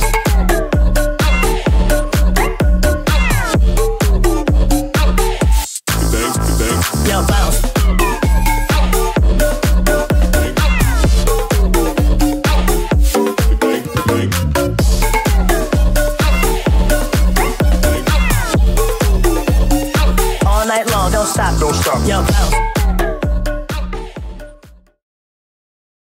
Yo, bounce. All night long, don't stop. Don't stop. Yo, bounce.